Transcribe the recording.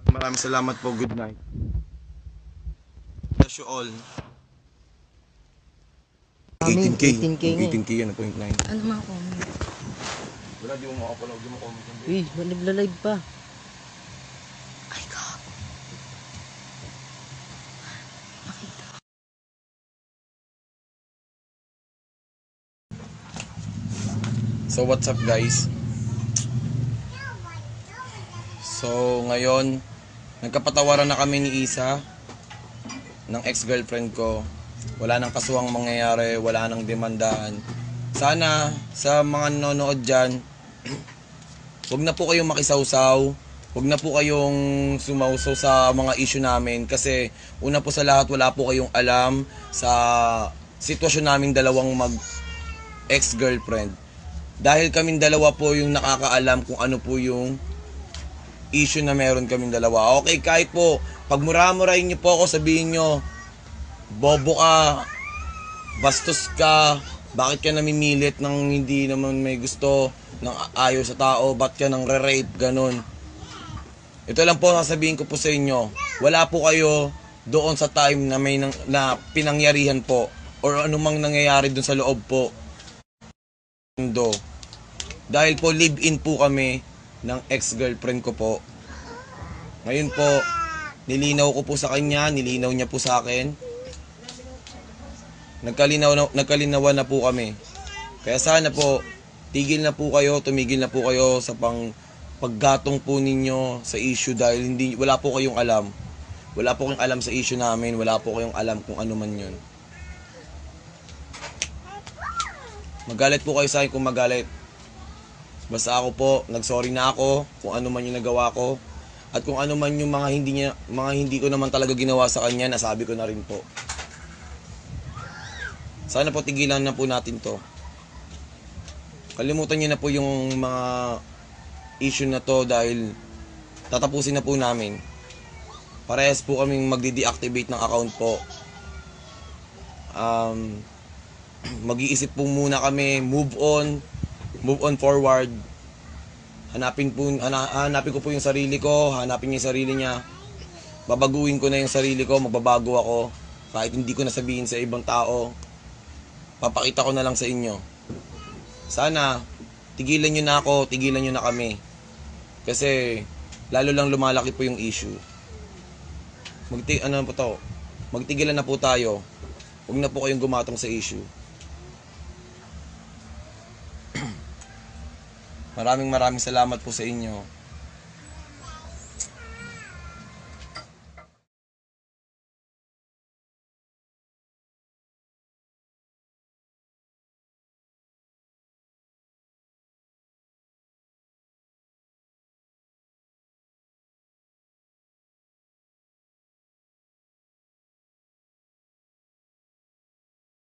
Maraming salamat po. Good night. Bless you all. Amin, 18K. 18K nga eh. 18K yan, 0.9. Ano mga comment? Wala, di mo makapanood, di mo comment. Uy, nagla-live pa. Ay, God. So what's up guys? So ngayon, nagkapatawaran na kami ni Isa ng ex-girlfriend ko. Wala nang kasuhang mangyayari, wala nang demandaan. Sana sa mga nanonood dyan, huwag na po kayong makisawsaw, huwag na po kayong sumawsaw sa mga issue namin kasi una po sa lahat, wala po kayong alam sa sitwasyon naming dalawang ex-girlfriend. Dahil kaming dalawa po yung nakakaalam kung ano po yung issue na meron kaming dalawa. Okay, kahit po, pag mura-murahin niyo po ako, sabihin niyo, bobo ka, bastos ka, bakit ka namimilit ng hindi naman may gusto, ng ayaw sa tao, ba't ka nang re-rape, ganun. Ito lang po sasabihin ko po sa inyo, wala po kayo doon sa time na may na pinangyarihan po or anumang nangyayari doon sa loob po. Dahil po live-in po kami ng ex-girlfriend ko po. Ngayon po, nilinaw ko po sa kanya, nilinaw niya po sa akin. Nagkalinawan na po kami. Kaya sana po, tigil na po kayo, tumigil na po kayo sa paggatong po ninyo sa issue dahil wala po kayong alam. Wala po kayong alam sa issue namin, wala po kayong alam kung ano man yun. Magalit po kayo sa akin kung magalit. Basta ako po, nagsorry na ako kung ano man yung nagawa ko. At kung ano man yung mga hindi ko naman talaga ginawa sa kanya, nasabi ko na rin po. Sana po tigilan na po natin to. Kalimutan niyo na po yung mga issue na to dahil tatapusin na po namin. Parehas po kaming magde-deactivate ng account po. Mag-iisip po muna kami, move on forward. Hanapin ko po yung sarili ko, hanapin niya yung sarili niya. Babaguhin ko na yung sarili ko, magbabago ako. Kahit hindi ko nasabihin sa ibang tao, papakita ko na lang sa inyo. Sana, tigilan nyo na ako, tigilan nyo na kami. Kasi, lalo lang lumalaki po yung issue. Magtigilan na po tayo. Huwag na po kayong gumatong sa issue. Maraming salamat po sa inyo.